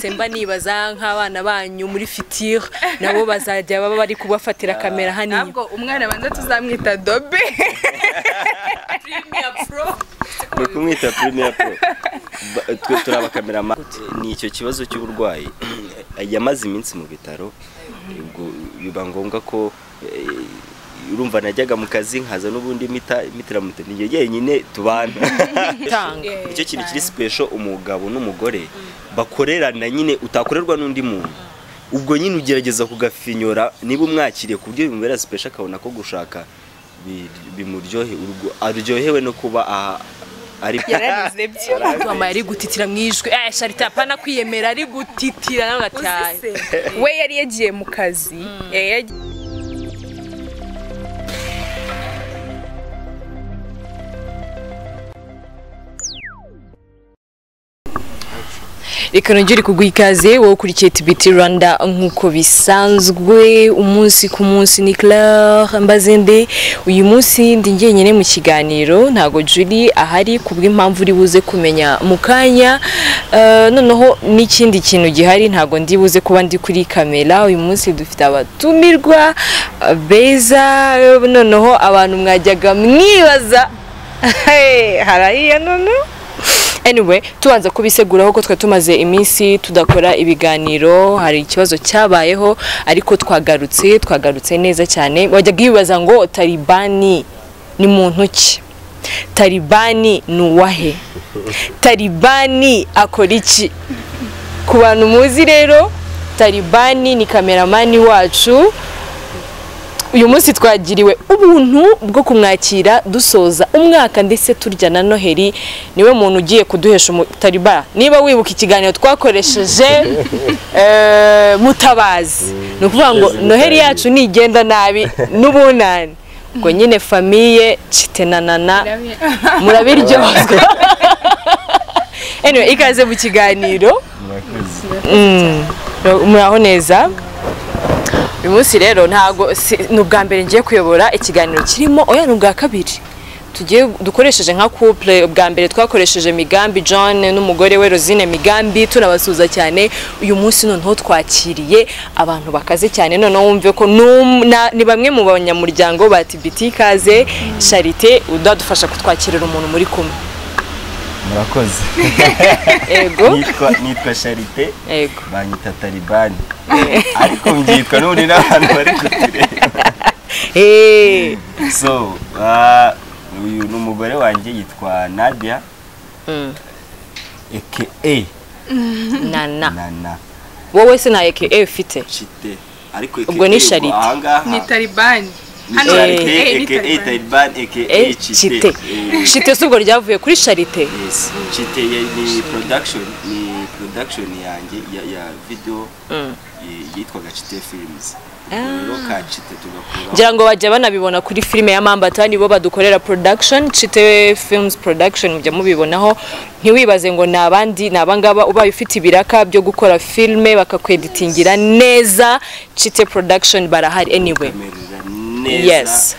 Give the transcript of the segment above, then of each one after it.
mba nibaza nk'abana banyu muri fitire nabo bazajya baba bari kubafatira kamera hani ntabwo umwana banza tuzamwita Dobe Premier Pro kumwita Premier Pro twe turaba cameraman ni icyo kibazo cy'uburwayi yamaze iminsi mu bitaro biba ngombwa ko urumva najyaga mu kazi nkaza n'ubundi mitiramute ni yenyine tubana icyo kintu kiri special umugabo n'umugore bakorerana nyine utakorerwa n'undi muntu ubwo nyine ugerageza kugafinyora niba umwakiriye ku buryo bimubera special akabona ko gushaka bimuryohe aryohewe no kuba ari yaranize byo mama yari gutitira mwijwe Chite apana kwiyemera ari gutitira nawe gatyaye we yari yagiye mu kazi reka nongere kuguha ikaze wowe ukurikiye TBT Rwanda nkuko bisanzwe umunsi ku munsi ni Claire Mbazende uyu munsi ndi ngenyene mu kiganiro ntago Julie ahari kubw'impamvu uri buze kumenya mukanya noneho n'ikindi kintu gihari ntago ndi buze kuba ndi kuri kamera uyu munsi dufite abatumirwa beza noneho abantu mwajyaga mwibaza harahiya none anyway tubanza kubiseguraho ko twa tumaze iminsi tudakora ibiganiro hari ikibazo cyabayeho ariko twagarutse neza cyane wajyaga yibaza ngo Talibani ni muntu ki Talibani ni uwahe Talibani akora iki ku bantu muzi rero Talibani ni cameraman wacu uyu munsi twagiriwe ubuntu bwo kumwakira dusoza umwaka ndetse turya na Noheli niwe muntu ugiye kuduhesha Taliba niba wibuka ikiganiro twakoresheje mutabazi no kuvuga ngo Noheli yacu nigenda nabi n'ubunani ngo nyine famille Chite na Nana murabiryozwa anyway ikaze mu kiganiro muraho neza uyu munsi rero ntago n'ubwa mbere ngiye kuyobora ikiganiro kirimo oya n'ubwa kabiri tugiye dukoresheje nka couple ubwa mbere twakoresheje Migambi John n'umugore we Rosine Migambi tunabasuza cyane uyu munsi noneho twakiriye abantu bakaze cyane noneho wumve ko ni bamwe mu banyamuryango ba TBT kaze Chite udadufasha kutwakirira umuntu muri kumwe murakoze ego nitwa Chite ego banyita Talibani ariko mbyitwa n'undi n'abantu bari kutureba so uyu n'umugore wanjye yitwa Nadia aka Nana wowe se na aka ufite Chite ariko ubwo ni Chite ni Talibani hano Talibani aka Chite Chite subwo ryavuye kuri Chite yes Chite ni production yanjye ya video yitwaga Chite Films rero ka Chite tugakura ngira ngo bajya banabibona kuri filime ya Mambata nibo badukorera production Chite Films production mujya mubibonaho ntiwibaze ngo nabandi nabangaba ubaye ufite ibiraka byo gukora filme bakakweditingira neza Chite production barahari anyway yes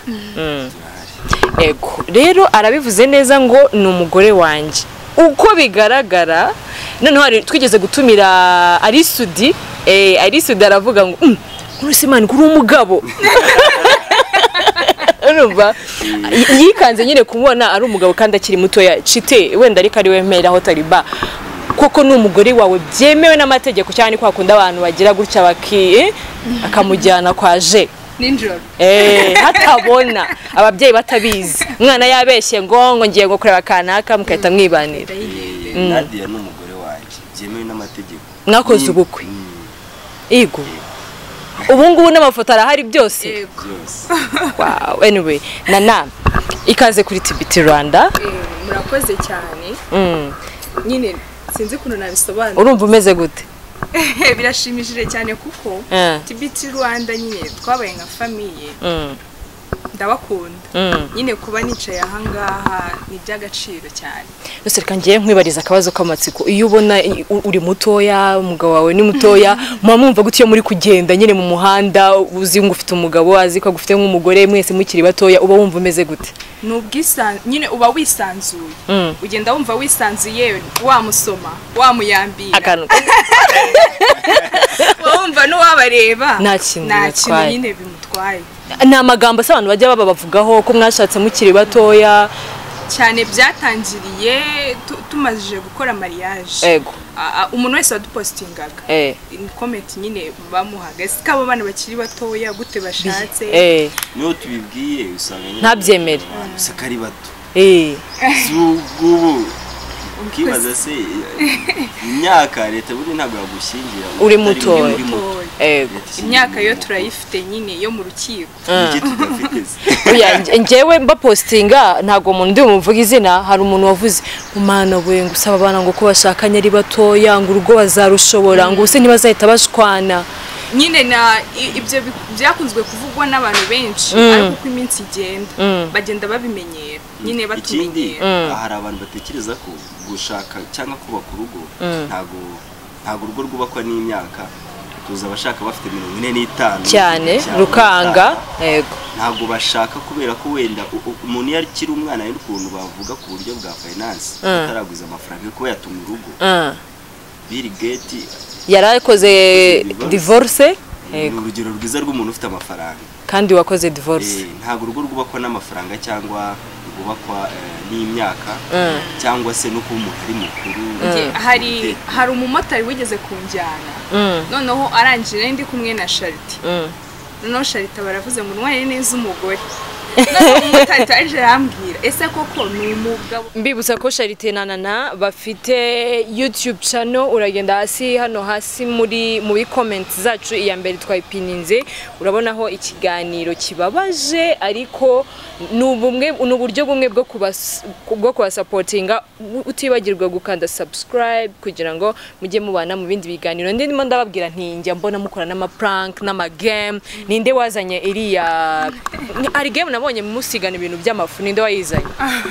ego rero arabivuze neza ngo ni umugore wanjye uko bigaragara noneho twigeze gutumira Arisudi Arisudi aravuga ngo Urusimani kuri umugabo urumva yikanze nyine kumubona ari umugabo kandi akiri muto ya Chite wenda ariko ari wemeraho Taliba koko ni umugore wawe byemewe n'amategeko cyane kwa kunda abantu bagira gutya akamujyana kwa je ninjoro hatabona ababyeyi batabizi umwana yabeshye ngo ngiye ngo kureba kanaka mukahita mwibanira Nadia n'umugore wanjye byemewe n'amategeko mwakoze ubukwe yego ubu ngubu n'amafoto arahari byose wow anyway Nana ikaze kuri TBT Rwanda murakoze cyane nyine sinzi kuno nabisobanura urumva umeze gute birashimishije cyane kuko TBT Rwanda nyine twabaye nka famille ndabakunda nyine kuba nicaye aha ngaha ni iby'agaciro cyane. Nose reka ngiye nkwibariza akabazo k'amatsiko, iyo ubona uri mutoya umugabo wawe ni mutoya mwumva gute iyo muri kugenda nyine mu muhanda uzi ngo ufite umugabo azi ko agufite nk'umugore mwese mukiri batoya uba wumva umeze gute? Nyine uba wisanzuye, ugenda wumva wisanzuye, wamusoma wamuyambira wumva n'uwabareba nta kintu nyine bimutwaye. Ni amagambo asa abantu bajya babavugaho ko mwashatse mukiri batoya cyane. Byatangiriye tumaze gukora mariage, umuntu wese wadupostingaga in comment nyine bamuhaga ese kabo bana bakiri batoya gute bashatse, niyo tubibwiye usanga nyine ntabyemere sakari bato zugubu ukibaza se imyaka leta buri ntabwo yagushingira uri mutoya. Imyaka yo turayifite nyine yo mu rukiko. Njyewe mba postinga ntago umuntu ndi umuvuga izina, hari umuntu wavuze umwana we ngo usaba abana ngo ko bashakanye ari batoya ngo urugo bazarushobora ngo use ntibazahita bashwana. Nyine na ibyo byakunzwe kuvugwa n'abantu benshi, ariko uko iminsi igenda bagenda babimenyera nyine batumenyera. Hari abantu batekereza ko gushaka cyangwa kubaka urugo ntago urugo rwubakwa n'imyaka, tuza abashaka bafite 45 cyane rukanga. Ntago bashaka kubera ko wenda umuntu yakiri umwana y'ukuntu bavuga ku buryo bwa finance ataraguza amafaranga ko yatumye urugo. Bill Gates yarakoze divorce, urugero rwiza rw'umuntu ufite amafaranga kandi wakoze divorce. Ntago urugo rwubakwa n'amafaranga cyangwa rwubakwa n'imyaka cyangwa se no kuba umuntu ari mukuru. Hari umumotari wigeze kunjyana, noneho arangije ndi kumwe na Chite, noneho Chite baravuze ngo ntwaye neza umugore. Umumotari taje arambwira ese koko ni umugabo. Mbibutsa ko Chite na Nana bafite YouTube channel, uragenda hasi hano hasi muri comments zacu iya mbere twayipininze urabonaho ikiganiro kibabaje, ariko n'uburyo bumwe bwo kubasupportinga utibagirwa gukanda subscribe kugira ngo mujye mubana mu bindi biganiro. Ndimo ndababwira nti njya mbona mukora n'amaprank n'amagame. Ninde wazanye iriya ari game nabonye musigana ibintu by'amafu, ninde wayizanye?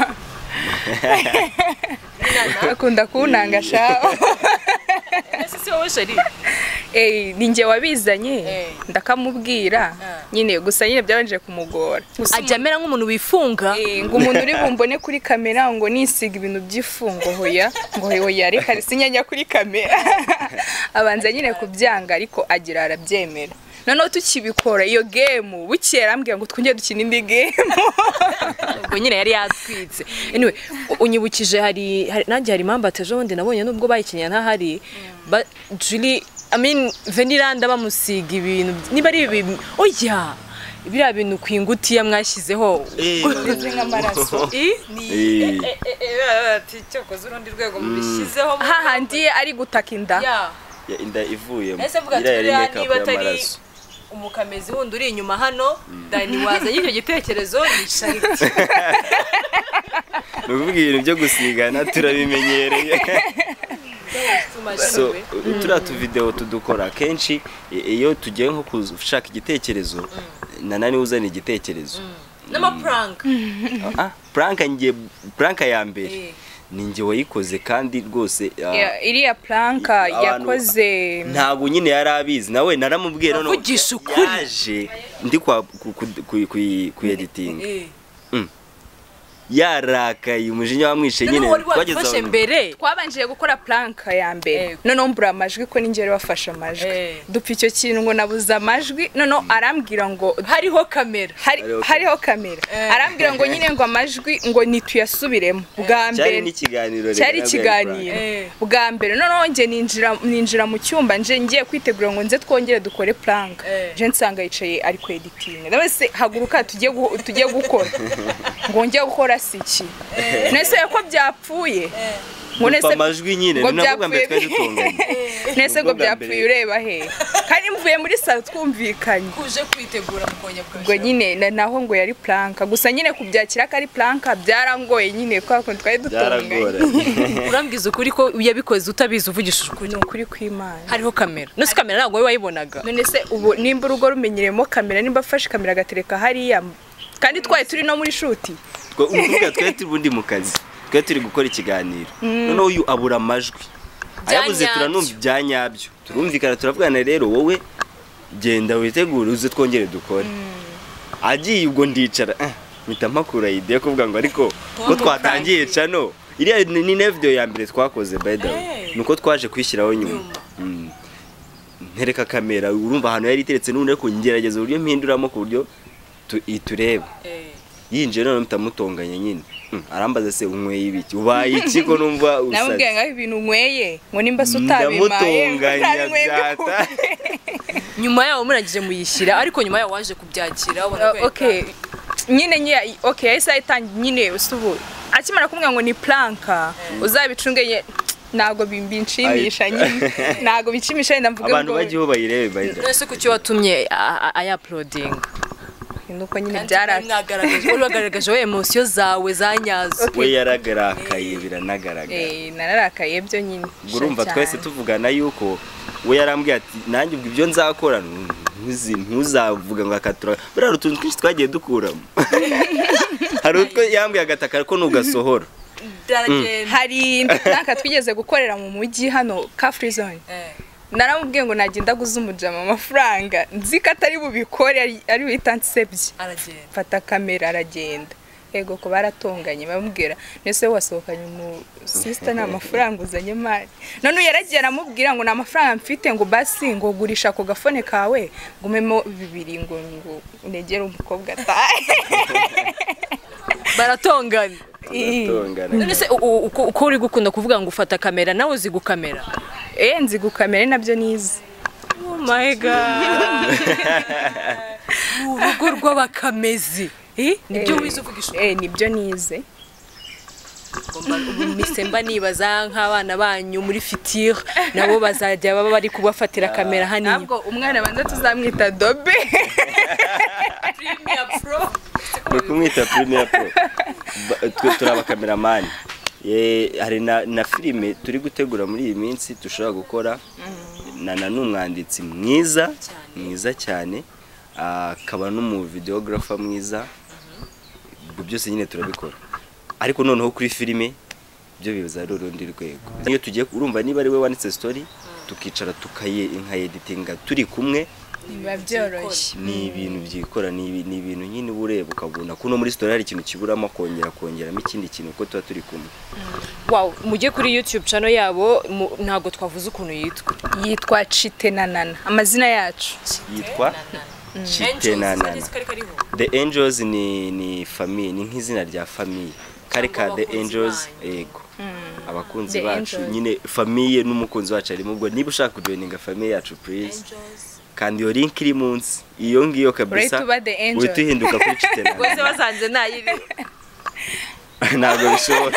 Akunda kunanga shaho. Ese wowe shari ninjye wabizanye ndakamubwira nyine, gusa nyine byabanje kumugora. Ajya amera nk'umuntu wifunga ngo umuntu uri bumbone kuri kamera ngo nisiga ibintu by'ifungo hoya ngo hoya reka sinyanya kuri kamera. Abanza nyine kubyanga ariko agira arabyemera. Noneho tukibikora iyo game bukera ambwiye ngo twongeye dukina indi game. Ubwo nyine yari yatwitse. Anyway unyibukije hari nanjye hari impamvu ataje wonde nabonye nubwo bayikinya ntahari, Julie Veniranda bamusiga ibintu niba ari ibintu oya biriya bintu kwingutiya mwashyizeho nk'amaraso ati cyokoze urundi rwego mubishyizeho hahandi ari gutaka inda inda ivuyemo. Ese mvuga ati niba atari umukamezi wundi uri inyuma hano Dani wazanye icyo gitekerezo ni Chite. Nukuvuga ibintu byo gusigana turabimenyereye. So turatu video tudukora kenshi iyo tugiye nko kushaka igitekerezo Nana uzana igitekerezo n'amaprank. Prank ya mbere ninjye wayikoze kandi rwose iriya planka yakoze ntago nyine yarabizi nawe naramubwiye none yaje ndi ku editing yarakaye umujinya wamwishe nyine twageze mbere twabanje gukora planka ya mbere none mbura amajwi ko ninjye bafashe amajwi dupfa icyo kintu ngo nabuza amajwi none arambwira ngo hariho kamera arambwira ngo nyine ngo amajwi ngo nituyasubiremo bwa mbere cyari ikiganiro bwa mbere none nge ninjira mu cyumba nje ngiye kwitegura ngo nze twongere dukore planka je nsanga yicaye ari ku editing ndabese haguruka tugiye gukora ngo ngiye gukora siki nese yako byapfuye ngonese amajwi nyine ninavuga mbere twaje tunganye nese ngo byapfuye ureba he kandi mvuye muri salo twumvikanye kuje kwitegura mukonya bwa ngo nyine naho ngo yari planka gusa nyine kubyakira ko ari planka byarangoye nyine kwa ko twari dutunganye urambwiza ukuri ko yabikoze utabizi uvugishije ukuri ukuri kw'Imana hariho kamera nose kamera ntabwo wayibonaga none se ubu nimba urugo rumenyeremo kamera nimba afashe kamera gatereka hariya kandi twaye turi no muri shuti ukuvuga twe turi bundi mu kazi twe turi gukora ikiganiro noneho uyu abura amajwi ayabuze turanumva ibyanyabyo turumvikana turavugana rero wowe genda witegure uze twongere dukore agiye ubwo ndicara mpita mpakura idea kuvuga ngo ariko ko twatangiye cano iriya ni video ya mbere twakoze by the way nuko twaje kwishyiraho nyuma ntereka kamera urumva ahantu yari iteretse n'undi ariko ngerageza uburyo mpinduramo ku buryo itureba yinjiye none mutamutonganya nyine arambaza se unyweye ibiki ubaye iki ko numva usaze namubwiye ngo ibintu unyweye ngo nimba se utabimaye byata nyuma yaho murangije muyishyira ariko nyuma yaho waje kubyakira okay nyine okay yahise ayitangira nyine usubu akimara kumubwira ngo ni planka uzabicungeye ntago binshimisha nyine ntago binshimisha ndamvuga ngo abantu bagiye bayirebe bayida ese kuki watumye uploading nuko nyine byaragaragaje we emotion zawe zanyazo we yaragarakaye biranagaragara nararakaye byo nyine urumva twese tuvugana yuko we yarambwiye ati nanjye ubwo ibyo nzakora ntuzavuga ngo akatura buriya utuntu twinshi twagiye dukuramo hari utwo yambwiye agataka ariko nugasohora hari naka twigeze gukorera mu mujyi hano ka free zone naramubwiye ngo nagenda guza umujama amafaranga nzi ko atari bubikore ari witansebye fata kamera aragenda yego ko baratonganye bamubwira nese wasohokanye mu sister na amafaranga uzanye mari none yaragiye aramubwira ngo na amafaranga mfite ngo basi ngo gurisha ko gafone kawe ngumemo bibiri ngo unegere umukobwa atahe baratongana none se uko uri gukunda kuvuga ngo ufata kamera nawe uzi gukamera nzi gukamera nabyo nize oh my god urugo rw'abakamezi nibyo wize uvugisha nibyo nize misemba nibaza nk'abana banyu muri fitire nabo bazajya baba bari kubafatira kamera hano ntabwo umwana banza tuzamwita Dobe Premier Pro kumwita Premier Pro twe turaba cameraman hari na filime turi gutegura muri iyi minsi dushobora gukora na n'umwanditsi mwiza cyane akaba n'umu videographer mwiza byose nyine turabikora ariko noneho kuri filime byo bibaza rundi rwego niyo tugiye urumva niba ari we wanditse story tukicara editinga turi kumwe biba byoroshye ni ibintu byikora ni ibintu nyine ureba ukabona kuno muri story hari ikintu kiburamo kongeramo ikindi kintu uko tuba turi kumwe wow mujye kuri YouTube channel yabo ntago twavuze ukuntu yitwa Chite na Nana amazina yacu yitwa Chite na Nana The Angels ni famille ni nk'izina rya famille kareka The Angels yego abakunzi bacu nyine famille n'umukunzi wacu arimo ubwo niba ushaka kujoininga famille yacu please kandi yo link iri munsi iyo ngiyo kabisa uhituhinduka kuri Chite na Nana basanze nayiri ntabwo bishoboka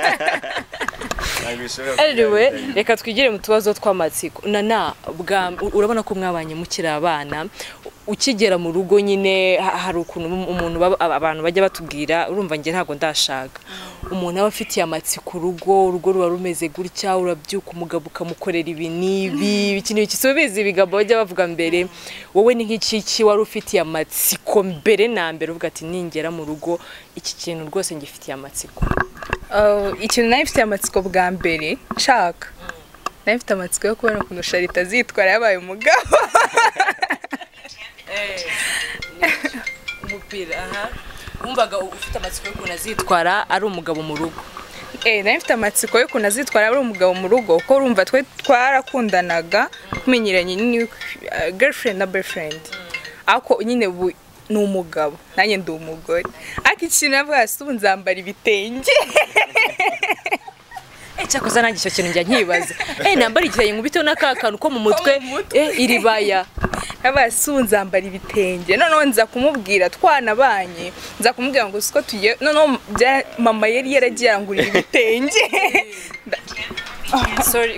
anyway reka twigire mu tubazo tw'amatsiko nana urabona ko mwabanye mukiri abana ukigera mu rugo nyine hari ukuntu umuntu abantu bajya batubwira urumva nge ntago ndashaka umuntu aba afitiye amatsiko urugo ruba rumeze gutya urabyuka umugabo ukamukorera ibi nibi ikintu kisubiza ibigabo bajya bavuga mbere wowe ni nk'iki wari ufitiye amatsiko mbere na mbere uvuga ati ningera mu rugo iki kintu rwose ngifitiye amatsiko ikintu nayo ifitiye amatsiko bwa mbere nshaka nayo ifite amatsiko yo kubona ukuntu Chite azitwara yabaye umugabo umupira wumvaga ufite amatsiko y'ukuntu azitwara ari umugabo mu rugo nayo ifite amatsiko y'ukuntu azitwara ari umugabo mu rugo kuko urumva twe twarakundanaga kumenyeranye ni girlfriend na boyfriend ako nyine ni umugabo nanjye ndi umugore ariko ikintu navuga ubu nzambara ibitenge cyakoze nanjye icyo kintu njya nkibaza nambara igitenge nkubiteho n'akakantu ko mu mutwe iribaya ubu nzambara ibitenge noneho nza kumubwira twanabanye nza kumubwira ngo siko tugiye noneho mama yari yaragiye arangurira ibitenge sorry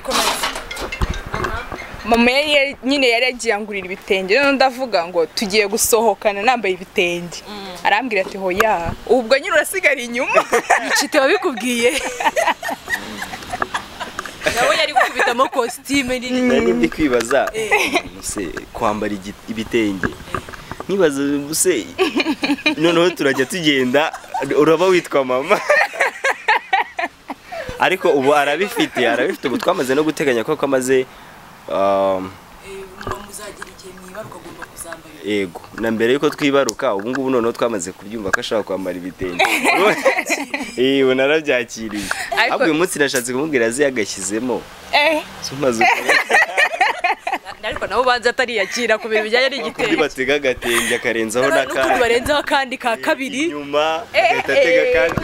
mama yari nyine yaragiye angurira ibitenge noneho ndavuga ngo tugiye gusohokana nambaye ibitenge arambwira ati hoya ubwo nyine urasigara inyuma Chite wabikubwiye nawe yari gukubitamo costume nini ndi kwibaza kwambara ibitenge nkibaza buse noneho turajya tugenda uraba witwa mama ariko ubu arabifite ubu twamaze no guteganya ko amaze muzagira igihe mwibaruka agomba kuzambara yego na mbere yuko twibaruka ubu ngubu noneho twamaze kubyumva ko ashaka kwambara ibitenge ubu narabyakiriye ahubwo uyu munsi nashatse kumubwira azi yagashyizemo sumaze ariko nabo banze atariyakira ku bintu bijyanye n'igitenge batega agatenge akarenzaho n'akandi barenzaho akandi ka kabiri inyuma agatega kandi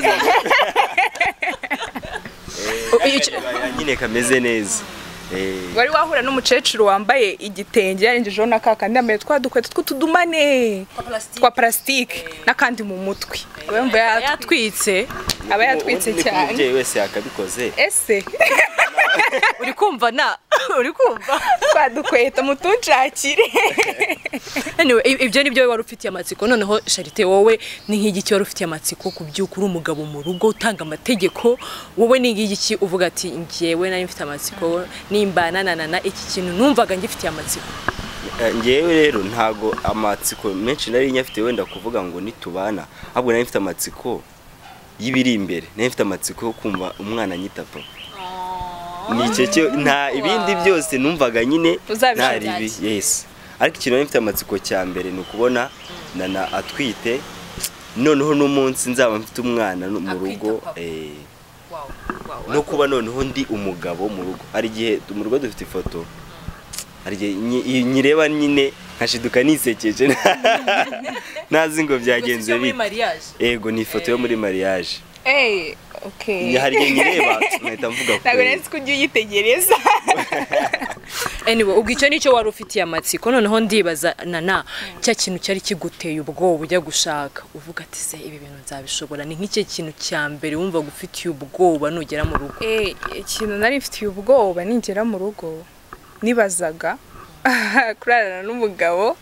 nyine kameze neza wari wahura n'umukecuru wambaye igitenge yarengejeho n'akakandi yambaye twadukweto tw'utudumane twa plastique n'akandi mu mutwe aba yatwitse cyane umubyeyi wese yakabikoze ese uri kumva twadukweto mutunshakire ibyo nibyo wari ufitiye amatsiko noneho Chite wowe ni nk'igiki wari ufitiye amatsiko ku by'uko uri umugabo mu rugo utanga amategeko wowe ni nk'igiki uvuga ati ngewe nari mfite amatsiko nimbanana iki kintu numvaga ngifitiye amatsiko ngewe rero ntago amatsiko menshi nari nyafite wenda kuvuga ngo nitubana ahubwo nari mfite amatsiko y'ibiri imbere nari mfite amatsiko yo kumva umwana nyitapa nicyo nta ibindi byose numvaga nyine ntaribi yes ariko ikintu nari mfite amatsiko cya mbere ni ukubona nana atwite noneho n'umunsi nzaba mfite umwana mu rugo no kuba noneho ndi umugabo mu rugo hari igihe mu rugo dufite ifoto hari igihe nyireba nyine nkashiduka nisekeje nazi ngo byagenze bite yego ni ifoto yo muri mariage okay hari igihe nyireba nkahita mvuga ko ntabwo nzi ko ujya uyitegereza anyway ubwo icyo nicyo wari ufitiye amatsiko noneho ndibaza nana cya kintu cyari kiguteye ubwoba ujya gushaka uvuga ati se ibi bintu nzabishobora ni nk'icyo kintu cya mbere wumva gufitiye ubwoba nugera mu rugo ikintu nari mfitiye ubwoba ningera mu rugo nibazaga kurarana n'umugabo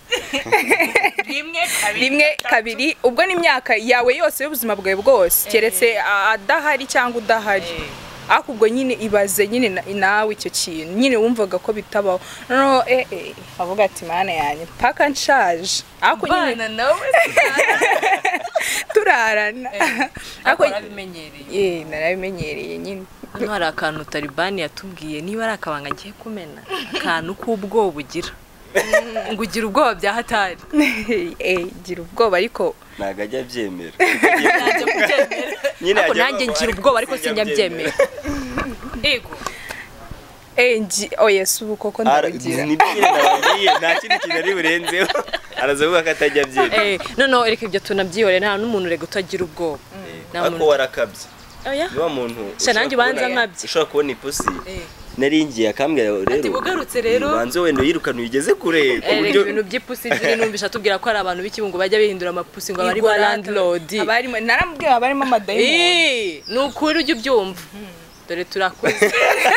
rimwe kabiri ubwo n'imyaka yawe yose y'ubuzima bwawe bwose keretse adahari cyangwa udahari ariko ubwo nyine ibaze nyine nawe icyo kintu nyine wumvaga ko bitabaho no avuga ati mana yanjye paka nshaje ariko nyine nawe turarana ariko narabimenyereye narabimenyereye nyine hari akantu Talibani yatubwiye niba ari akabanga ngiye kumena akantu k'ubwoba ugira ngo ugira ubwoba bya hatari gira ubwoba ariko ntago ajya abyemera ariko nanjye ngira ubwoba ariko sinjya mbyemera yego oya si ubu koko ndabugira nta kindi kintu ari burenzeho araza avuga ko atajya abyemera noneho reka ibyo tunabyihore nta n'umuntu urega utagira ubwoba ariko warakabye niba muntu ushobora kubona ipusi naringiye akambwira rero ugarutse rero banze wenda yirukana uyigeze kure kuburyo ibintu by'ipusi ziri numvisha tubwira ko ari abantu b'ikibungo bajya bihindura amapusi ngo bari ba landlord narambwira abarimo amadayimoni ni ukuri ujya ubyumva dore turakuze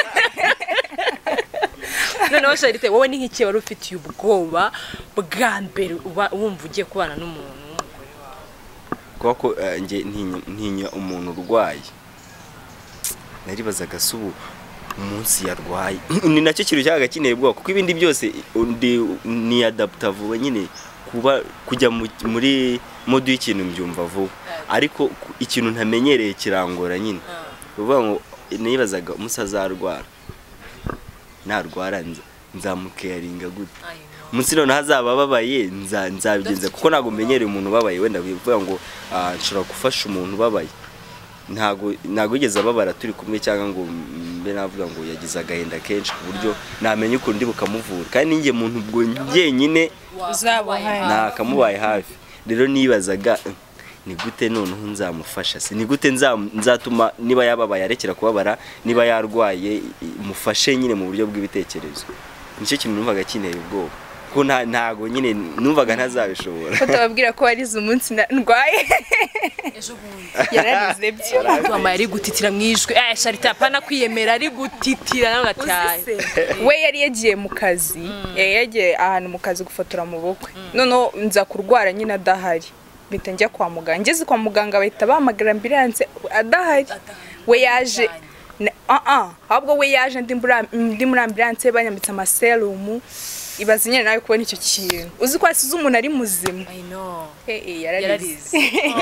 noneho Chite wowe ni nk'iki wari ufitiye ubwoba bwa mbere wumva ugiye kubana n'umuntu kuko ntinya umuntu urwaye naribazaga se ubu umunsi yarwaye ni nacyo kintu cyaga kineye ubwoba kuko ibindi byose ni adapta vuba nyine kujya muri mode y'ikintu mbyumva vuba ariko ikintu ntamenyereye kirangora nyine uvuga ngo nibazaga umusaza arwara narwara nzamukeyaringa gute umunsi none hazaba ababaye nzabigenza kuko ntabwo menyereye umuntu ubabaye wenda bivuga ngo nshobora gufasha umuntu ubabaye ntabwo yigeze ababara turi kumwe cyangwa ngo mbe navuga ngo yagize agahinda kenshi ku buryo namenye ukuntu ndi bukamuvura kandi ninjye muntu ubwo njyenyine ntakamubaye hafi rero nibazaga ni gute noneho nzamufasha se ni gute nzatuma niba yababaye arekera kubabara niba yarwaye mufashe nyine mu buryo bw'ibitekerezo nicyo kintu numvaga kineye ubwoba ko ntago nyine numvaga ntazabishobora ko tababwira ko warize umunsi ndwaye ejo bundi yararize byo mama yari gutitira mwijwe Chite apana kwiyemera ari gutitira nawe gataye we yari yagiye mu kazi yagiye ahantu mu kazi gufotora mu bukwe noneho nza kurwara nyine adahari bita njya kwa muganga ngeze kwa muganga bahita bahamagara ambulance adahari we yaje ahubwo we yaje ndi muri ambulance banyambitse amaserumu ibaze nyine nawe kubona icyo kintu uzi ko asize umuntu ari muzima. I know. Yararize.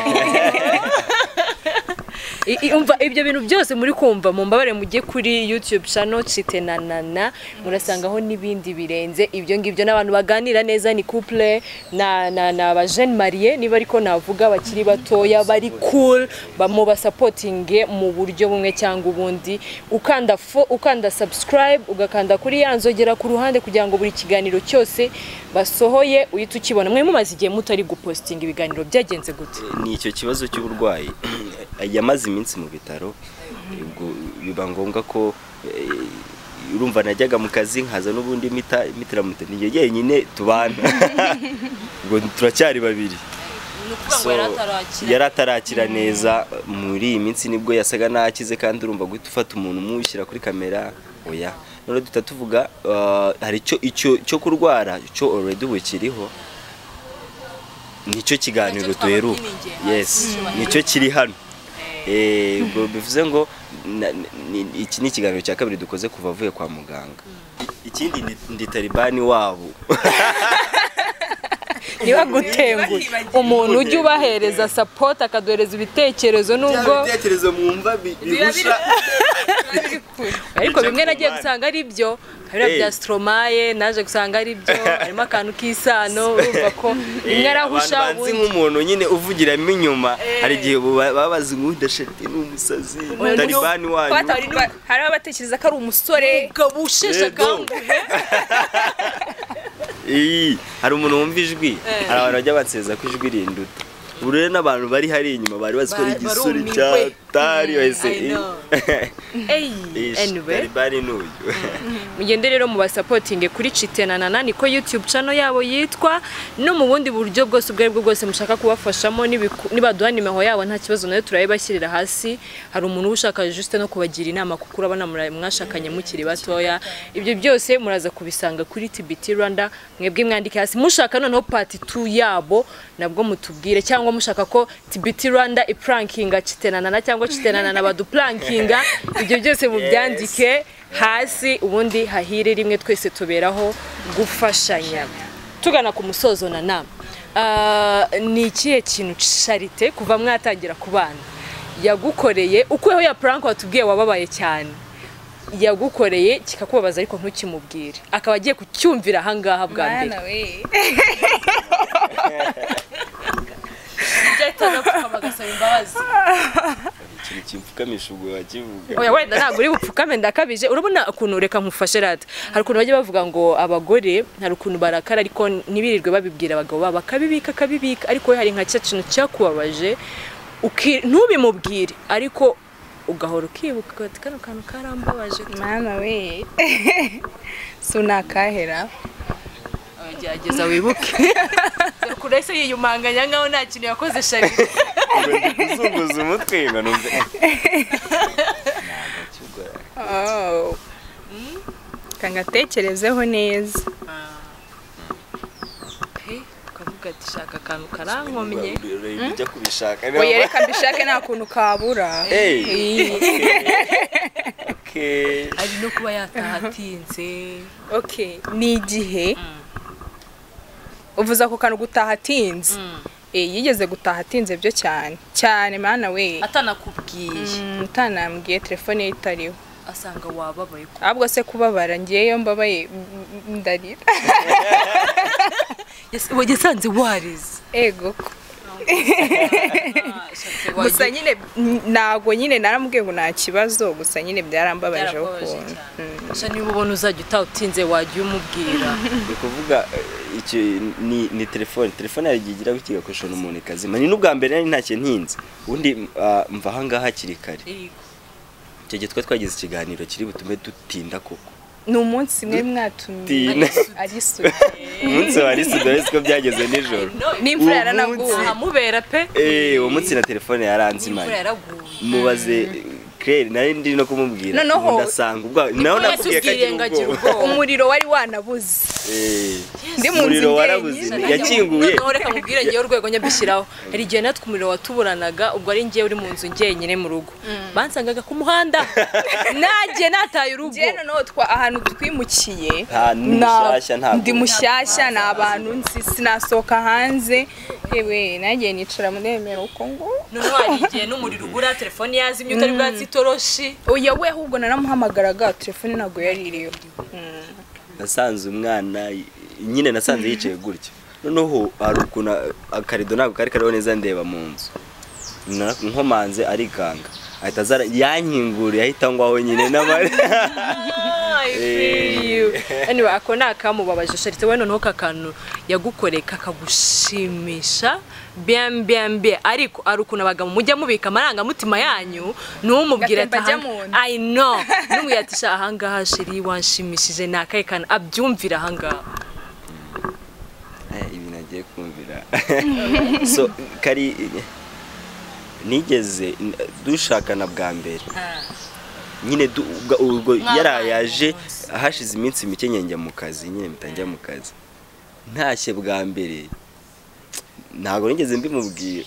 Umva ibyo bintu byose muri kumva mu mbabare mujye kuri YouTube channel Chite na Nana murasangaho n'ibindi birenze ibyo ngibyo n'abantu baganira neza ni couple na ba jeune marié niba ariko navuga bakiri batoya bari cool bamo supporting mu buryo bumwe cyangwa ubundi ukanda subscribe ugakanda kuri yanzogera ku ruhande kugira ngo buri kiganiro cyose basohoye uhita ukibona. Mwe mumaze igihe mutari gupostinga ibiganiro byagenze gute? Ni icyo kibazo cy'uburwayi yamaze iminsi mu bitaro, biba ngombwa ko urumva najyaga mu kazi nkaza n'ubundi mitiramuta ni yenyine tubana ngo turacyari babiri. Yari atarakira neza muri iyi minsi nibwo yasaga nakize, kandi urumva guhita ufata umuntu umushyira kuri kamera oya. None duhita tuvuga hari icyo kurwara cyo already bukiriho, nicyo kiganiro duheruka. Yes, nicyo kiri hano. Ubwo bivuze ngo iki ni ikiganiro cya kabiri dukoze kuva avuye kwa muganga. Ikindi ndi talibani wabo. Niba gutengura umuntu ujye ubahereza support akadohereza ibitekerezo nubwo ibitekerezo mwumva bigusha, ariko bimwe nagiye gusanga ari byo habira bya Stromae naje gusanga ari byo harimo akantu k'isano urumva ko imwe arahusha ubundi nk'umuntu nyine uvugiramo inyuma hari igihe babazi nk'udashati n'umusazi talibani wanyu. Hari abatekereza ko ari umusore gabushesha kanguhe. Hari umuntu wumva ijwi, hari abantu bajya banseza ko ijwi rinduta. Ubu rero n'abantu bari hari inyuma bari bazi ko ari igisuri cyatari wese. Anyway, bari n'uyu. Mugende rero mu basupporting kuri Chite na Nana niko YouTube channel yabo yitwa, no mu bundi buryo bwose ubwo bwose mushaka kubafashamo nibaduha nimero yabo nta kibazo nayo turayibashyirira hasi. Hari umuntu ushaka juste no kubagira inama kuko urabona mwashakanye mukiri batoya. Ibyo byose muraza kubisanga kuri TBT Rwanda, mwebwe mwandike hasi mushaka noneho part 2 yabo nabwo mutubwire, cyangwa mushaka ko TBT Rwanda iprankinga Chite na Nana cyangwa Chite na Nana baduprankinga. Ibyo byose mubyandike hasi ubundi hahire rimwe twese tuberaho gufashanya. Tugana ku musozo na Nana, ni ikihe kintu Chite kuva mwatangira kubana yagukoreye ukuyeho ya prank watubwiye wababaye cyane yagukoreye kikakubabaza ariko ntukimubwire akaba agiye kucyumvira ahangaha bwa mbere? Kimfukamisha ubwo wakivuga. Oya wenda ntabwo uri bupfukame ndakabije. Urabona ukuntu reka nkufashe rata. Hari ukuntu bajya bavuga ngo abagore hari ukuntu barakara ariko ntibirirwe babibwira abagabo babo bakabibika ariko hari nka kintu cyakubabaje ntubimubwire ariko ugahora ukibuka ati kano kantu karambabaje. Mwana we sunakahera gerageza wibuke kurese yiyumanganya ngaho nta kintu yakoze shari kuzunguza umutwe ngo numve kangatekerezeho neza. Ukavuga ati shaka akantu karankomye ujya kubishaka reka mbishake nta kuntu kabura. Ari no kuba yatahatinze. Ni igihe uvuza ko kantu gutahatinze. Yigeze gutahatinze byo cyane mana we atanakubwiye utanambwiye telefone ye itariho asanga wababaye ahubwo se kubabara ngiyeyo mbabaye ndarira. Wagisanze warize ego gusa nyine nago nyine naramubwiye ngo nta kibazo gusa nyine byarambabaje ukuntu. Niba ubona uzajya utawutinze wajya umubwira. Kuvuga icyo ni telefone yagigira gukigakoresha n'umuntu kazima. Ni n'ubwa mbere nari ntacyo ntinze ubundi mva ahangaha hakiri kare. Icyo gihe twagize ikiganiro kiri butume dutinda koko. Ni umunsi mwe mwatumye ari sude. Umunsi wari sude ko byageze nijoro. N'imvura yaranaguye amubera pe. Uwo munsi na telefone yaranzimanye. Mubaze Claire nari ndi no kumubwira ndasanga ubwo naho nakubwiye ko umuriro wari wanabuze ndi mu umuriro warabuze yakinguye naho reka mubwire ngiye urwego nyabishyiraho hari igihe natwe umuriro watuburanaga ubwo ari ngiye uri mu nzu ngenyine mu rugo bansangaga ku muhanda nagiye nataye urugo noneho ahantu twimukiye ndi mushyashya ni abantu sinasohoka hanze yewe nagiye nicara muremera uko ngo noneho hari igihe n'umuriro ugura telefone yazimye utari bwatsi itoroshi oya we ahubwo naramuhamagaraga telefone ntabwo yari iriyo nasanze umwana nyine nasanze yicaye gutya noneho hari ukuntu akarido ntabwo kari kariho neza ndeba mu nzu nkomanze arikanga ahita azara yankinguriye ahita ngwaho nyine n'amare anyway ako nakamubabaje Chite we noneho kakanu yagukoreye kakagushimisha bien ariko ari ukuntu abaga mujya mubika amaranga mutima yanyu n'umubwira ati I know n'umuyatisha ahangaha shiri wanshimishije nakaye kana abyumvira ahangaha ibi nagiye kumvira so kari nigeze dushakana bwa mbere nyine ubwo yarayaje hashize iminsi mike njya mu kazi nyine mitangira mu kazi ntashye bwa mbere ntago nigeze mbimubwira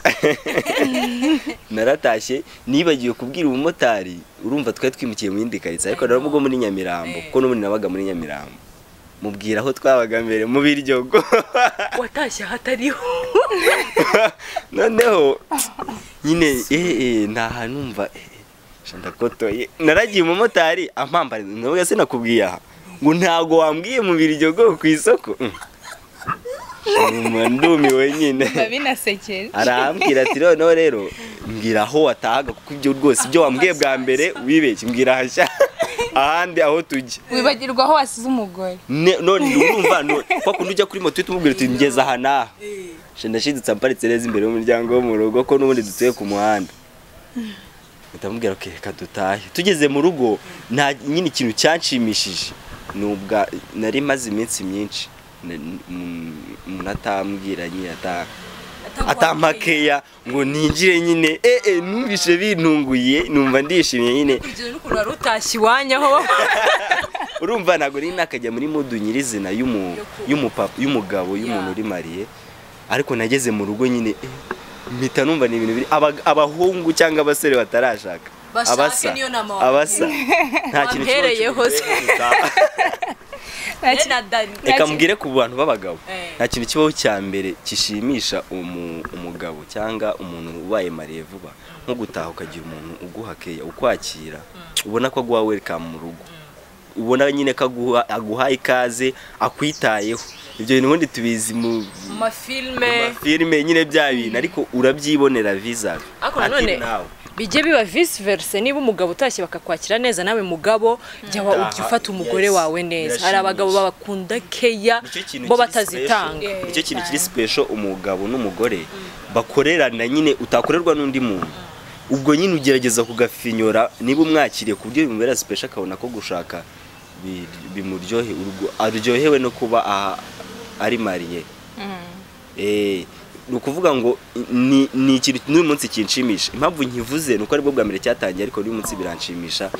naratashye nibagiwe kubwira umumotari urumva twari twimukiye mu yindi karitsiye ariko narabwo muri Nyamirambo kuko n'ubundi nabaga muri Nyamirambo mubwira aho twabaga mbere mu Biryogo watashye hatariho noneho nyine ntaha numva ndakotoye naragiye umumotari ampambara navuga se nakubwiye aha ngo ntago wambwiye mu Biryogo ku isoko ndumiwe nyine binasekeye arambwira ati noneho rero mbwira aho watahaga kuko ibyo rwose ibyo wambwiye bwa mbere wibeshye mbwira hashya ahandi aho tujya wibagirwa aho wasize umugore none urumva kwa kundi ujya kuri moto tumubwira ati ngeze aha naha ndashidutse mparitse neza imbere y'umuryango wo mu rugo ko n'ubundi dutuye ku muhanda ndamubwira okay reka dutahe tugeze mu rugo nta nyine ikintu cyanshimishije nubwa nari maze iminsi myinshi munatambwira nyine atampakeya ngo ninjire nyine numvishe bintunguye numva ndishimye nyine kugeza n'ukuntu wari utashye iwanyaho urumva ntabwo nari nakajya muri modu nyirizina y'umugabo y'umuntu uri mariye ariko nageze mu rugo nyine mpita numva ni ibintu biri abahungu cyangwa abasore batarashaka abasa nta kintu kibaho reka mbwire ku bantu b'abagabo nta kintu kibaho cya mbere kishimisha umugabo cyangwa umuntu ubaye mariye vuba nko gutaha ukagira umuntu uguha keya ukwakira ubona ko aguha welcome mu rugo ubona nyine ko aguha ikaze akwitayeho ibyo bintu ubundi tubizi mu mafilme nyine bya bintu ariko urabyibonera vizavi ati nawe bijye biba vice versa niba umugabo utashye bakakwakira neza nawe mugabo jya ufata umugore wawe neza hari abagabo babakunda keya bo batazitanga icyo kintu kiri special umugabo n'umugore bakorerana nyine utakorerwa n'undi muntu ubwo nyine ugerageza kugafinyora niba umwakiriye ku buryo bimubera special akabona ko gushaka bimuryohe aryohewe no kuba ari mariye nukuvuga ngo ni ikintu n'uyu munsi kinshimisha impamvu nkivuze nuko ari bwo bwa mbere cyatangiye ariko n'uyu munsi biranshimisha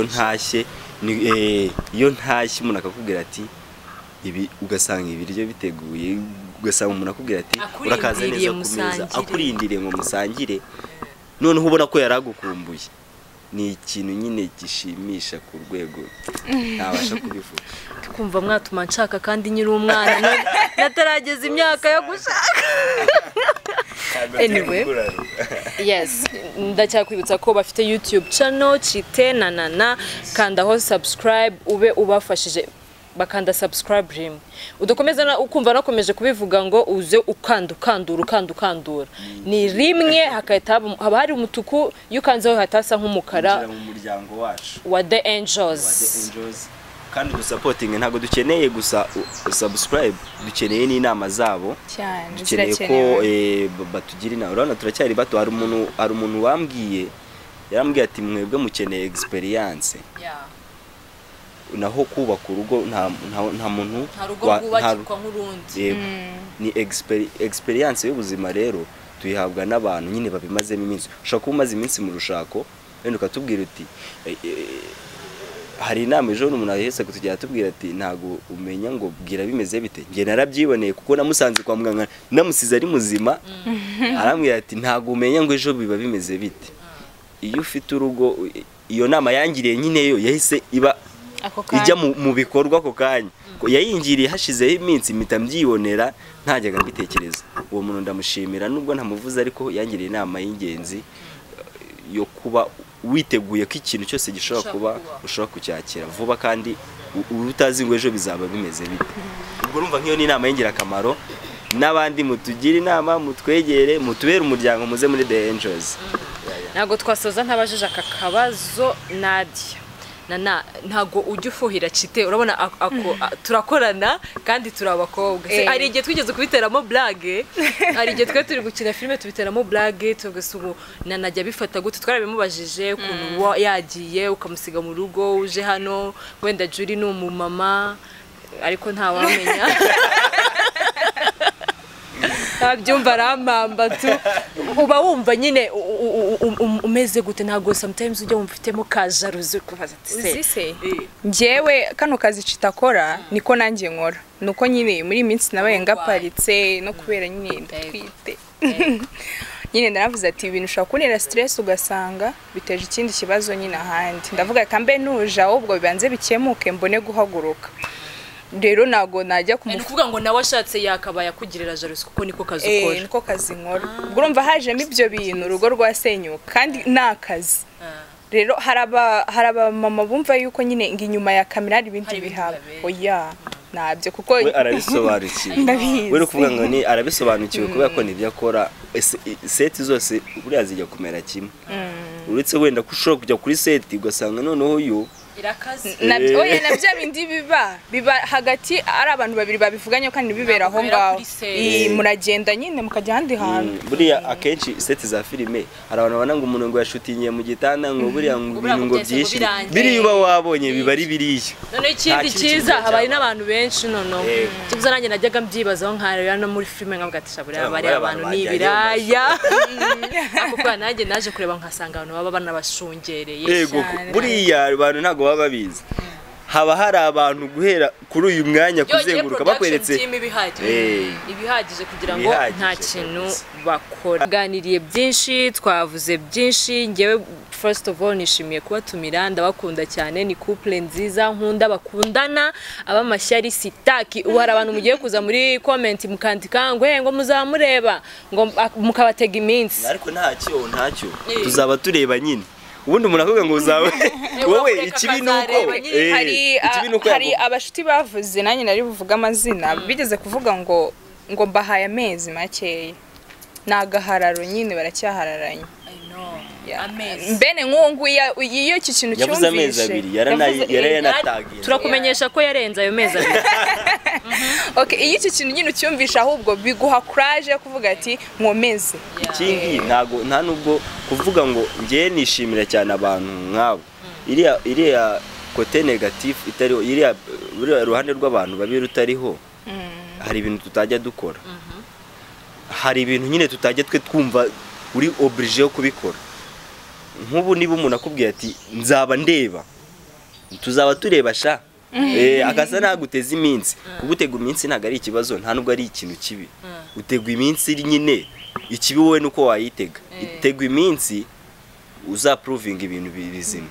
iyo ntashye umuntu akakubwira ati ibi ugasanga ibiryo biteguye ugasanga umuntu akubwira ati urakaza neza ku meza akurindiriye ngo musangire noneho ubona ko yaragukumbuye ni ikintu nyine gishimisha ku rwego ntabasha kubivuga kumva mwatuma nshaka kandi nyiri umwana natarageza imyaka yo gushaka anyway yes ndacyakwibutsa ko bafite YouTube channel Chite na kandaho subscribe ube ubafashije bakanda subscribe rimwe udukomeza ukumva nakomeje kubivuga ngo uze ukandura ni rimwe haba hari umutuku yukanzeho hatasa nk'umukara mu muryango wacu wa the angels kandi supporting ntago dukeneye gusa subscribe dukeneye n'inama zabo dukeneye ko batugira inama urabona turacyari bato hari umuntu yarambwiye ati mwebwe mukeneye experience naho kubaka urugo nta muntu rwubakirwa nk'urundi ni experience y'ubuzima rero tuyihabwa n'abantu nyine babimazemo iminsi ushaka kuba umaze iminsi mu rushako wenda ukatubwira uti hari inama ejo n'umuntu ahetse kutujya atubwira ati ntago umenya ngo bwira bimeze bite, nge narabyiboneye kuko namusanze kwa muganga namusize ari muzima, arambwira ati ntago umenya ngo ejo biba bimeze bite. Iyo ufite urugo iyo nama yangiriye nyine yo yahise iba ijya mu bikorwa ako kanya, yayingiriye hashizeho iminsi mpita mbyibonera ntajyaga mbitekereza. Uwo muntu ndamushimira nubwo ntamuvuze, ariko yangiriye inama y'ingenzi yo kuba witeguye ko ikintu cyose gishobora kuba ushobora kucyakira vuba kandi utazi ngo ejo bizaba bimeze bite. Ubwo urumva nk'iyo ni inama y'ingirakamaro, n'abandi mutugira inama, mutwegere, mutubere umuryango, muze muri The Angels. Ntago twasoza ntabajije aka kabazo Nadia. Ntago ujya ufuhira Chite, urabona turakorana kandi turi abakobwa. Hari igihe twigeze kubiteramo blague, hari igihe twe turi gukina filime tubiteramo blague, tugasubu Najya bifata gute, twarabimubajije ukuntu yagiye ukamusiga mu rugo uje hano, wenda Juri ni umumama ariko ntawamenya. Abyumva aramamba tu, uba wumva nyine umeze gute? Ntago sometimes ujya wumfitemo kajaruzi kubaza ati se njyewe kano kazi Chite akora niko nanjye nkora, nuko nyine muri minsi nabaye ngaparitse no kubera nyine ndatwite. Nyine naravuze ati ibintu ushaka kunera stress ugasanga biteje ikindi kibazo nyine ahandi, ndavuga kambe nuje ahubwo bibanze bikemuke mbone guhaguruka. Rero nago najya kuvuga ngo nawe ashatse yakabaya kugirira jarusi kuko niko kazi ukora. Niko kazi nkora. Ubwo urumva hajemo ibyo bintu urugo rwasenyuka kandi nakazi. Rero haraba mama bumva yuko nyine inyuma ya kamera hari ibindi bihaba. Oya nabyo kuko we arabisobanukiwe. We kuvuga ngo ni arabisobanukiwe kubera ko nibyo akora. Seti zose buriya zijya kumera kimwe. Uretse wenda kushobora kujya kuri seti ugasanga noneho uyu nabyo nabyo bindi biba hagati ari abantu babiri babivuganye kandi bibera aho ngaho, muragenda nyine mukajya handi hantu. Buriya akenshi seti za filime hari abantu babona ngo umuntu ngo yashutingiye mu gitanda ngo buriya ngo byinshi biri uba wabonye biba ari biriya. None ikindi cyiza habaye n'abantu benshi nono kibuza nanjye najyaga mbyibazaho nkareba no muri filime nkavuga ati shaburiya bari abantu nibiraya ako kwa nanjye naje kureba nkasanga abantu baba banabashungereye. Yego buriya abantu ntago baba babizi, haba hari abantu guhera kuri uyu mwanya kuzenguruka bakweretse ibihagije kugira ngo nta kintu bakora. Ganiriye byinshi, twavuze byinshi. Ngewe first of all nishimiye kubatumira, ndabakunda cyane, ni couple nziza nkunda bakundana abamashyari sitaki. Uhara abantu mugiye kuza muri comment mukandika ngo muzamureba ngo mukabatega iminsi, ariko ntacyo tuzaba tureba nyine. Ubundi umuntu akuvuga ngo uzawe wowe ikibi nuko hari abashuti bavuze nanjye nari buvuga amazina bigeze kuvuga ngo mbahaye amezi makeya, nagahararo nyine baracyahararanye. Mbene nkungu iyo iki kintu cyumvishe yavuze amezi abiri yarayanatangiye, turakumenyesha ko yarenze ayo mezi abiri. Okay, iyo iki kintu nyine cyumvisha ahubwo biguha courage yo kuvuga ati nkomeze. Ikindi nta nubwo kuvuga ngo ngiye nishimira cyane abantu nk'abo, iriya kote negative itariho, iriya ruhande rw'abantu babiri utariho, hari ibintu tutajya dukora, hari ibintu nyine tutajya twe twumva uri oblige yo kubikora. Nk'ubu niba umuntu akubwiye ati nzaba ndeba, tuzaba tureba sha akasa naguteza iminsi. Kugutega iminsi ntago ari ikibazo, nta nubwo ari ikintu kibi. Utegwa iminsi nyine, ikibi wowe nuko wayitega. Itegwa iminsi uzaproving ibintu bizima.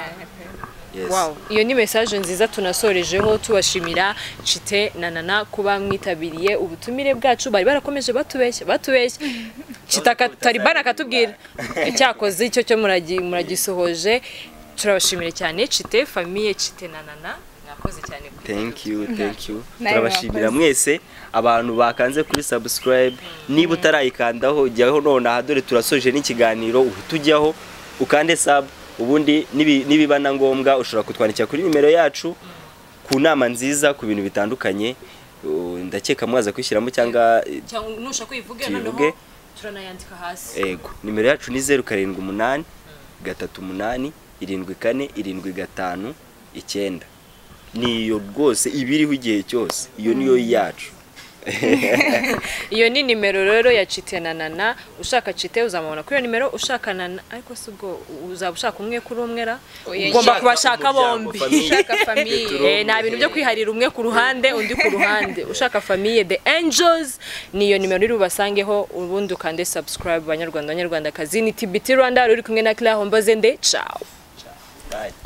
Wow, iyo ni message nziza tunasorejeho tubashimira Chite na Nana kuba mwitabiriye ubutumire bwacu. Bari barakomeje batubeshya Chite Taribana akatubwira icyakoze icyo cyo muragisohoje. Turabashimire cyane Chite, famille Chite na Nana, mwakoze cyane. Thank you. Turabashimira mwese abantu bakanze kuri subscribe. Niba utarayikandaho jyaho none ahadore turasoje n'ikiganiro uhitujyaho ukande sub. Ubundi nibibana ngombwa ushobora kutwandikira kuri nimero yacu ku nama nziza ku bintu bitandukanye. Ndakeka mwaza kwishyiramo cyangwa nusha kwivuge noneho turanayandika hasi. Yego, nimero yacu ni 078 38 74 75 9. Niyo rwose ibiriho igihe cyose, iyo niyo yacu. iyo ni nimero rero ya Chite na Nana. Ushaka Chite uzamubona kuri iyo nimero, ushaka Nana ariko si ubwo uzaba ushaka umwe kuri umwe ra, ugomba kubashaka bombi. Ushaka famille nta bintu byo kwiharira umwe ku ruhande undi ku ruhande. Ushaka famille the angels niyo nimero iri bubasangeho, ubundi ukande subscribe. Banyarwanda banyarwandakazi, ni TBT Rwanda uri kumwe na Claire Hombozende. Ciao. Bye.